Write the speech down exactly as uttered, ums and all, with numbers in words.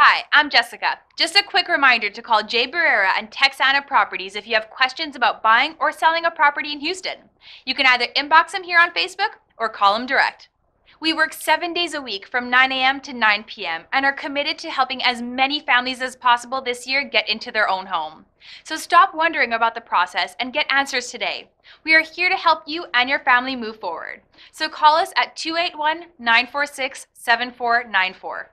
Hi, I'm Jessica. Just a quick reminder to call Jay Barrera and Texana Properties if you have questions about buying or selling a property in Houston. You can either inbox him here on Facebook or call him direct. We work seven days a week from nine a m to nine p m and are committed to helping as many families as possible this year get into their own home. So stop wondering about the process and get answers today. We are here to help you and your family move forward. So call us at two eight one, nine four six, seven four nine four.